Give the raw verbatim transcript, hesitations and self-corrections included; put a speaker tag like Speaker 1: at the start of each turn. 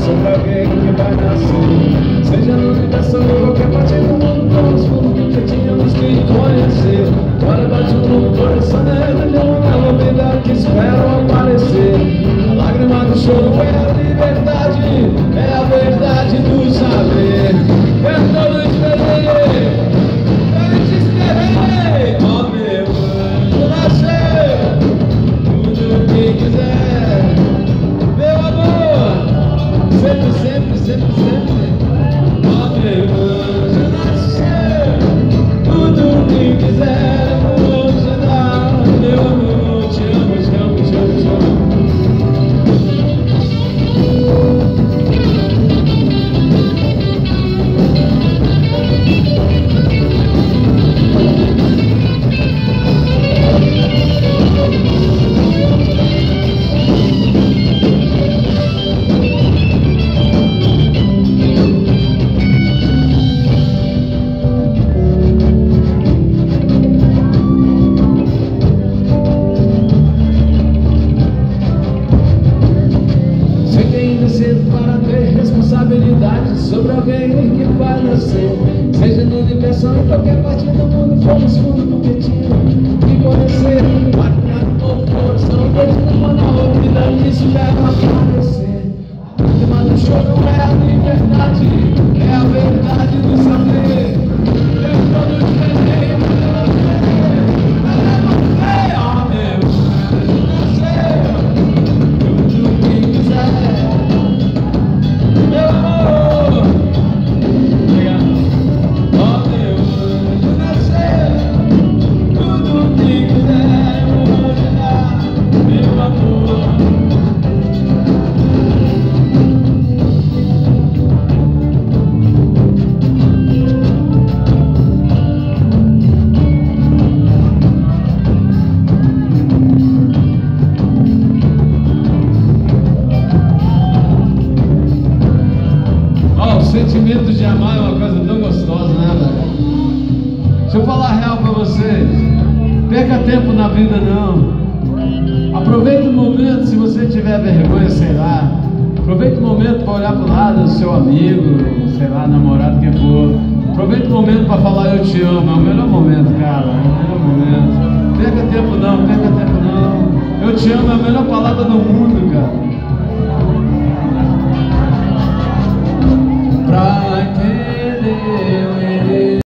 Speaker 1: sobre alguém que vai nascer. Seja no universo ou em qualquer parte do mundo, vamos fundo que tínhamos que conhecer. Agora bate um novo coração dentro de uma nova vida que espera aparecer. A lágrima do choro é a liberdade, é a verdade do saber. Eu todo esperei, eu te esperei. Ó meu anjo nasceu, tudo que quiser. Meu amor, sempre, sempre, sempre, sempre. Ó meu anjo nasceu, tudo que quiser eu vou te dar. Meu amor, te amo, te amo, te amo, te amo. Para ter responsabilidade sobre alguém que vai nascer. Seja no universo ou em qualquer parte do mundo, fomos fundo porque tínhamos que conhecer. Máquina do novo coração, desde uma nova vida que espera aparecer. A lágrima do choro é a liberdade, é a verdade do saber. Eu todo diferente, mas eu não sei, ó meu anjo nasceu, tudo que quiser. Meu amor, ó meu anjo nasceu, tudo que quiser eu vou te dar, meu amor. O sentimento de amar é uma coisa tão gostosa, né, velho? Deixa eu falar a real pra vocês. Perca tempo na vida, não. Aproveite o momento, se você tiver vergonha, sei lá. Aproveite o momento para olhar pro lado do seu amigo, sei lá, namorado, quem for. Aproveite o momento para falar eu te amo. É o melhor momento, cara. É o melhor momento. Perca tempo não, perca tempo não. Eu te amo é a melhor palavra do mundo, cara.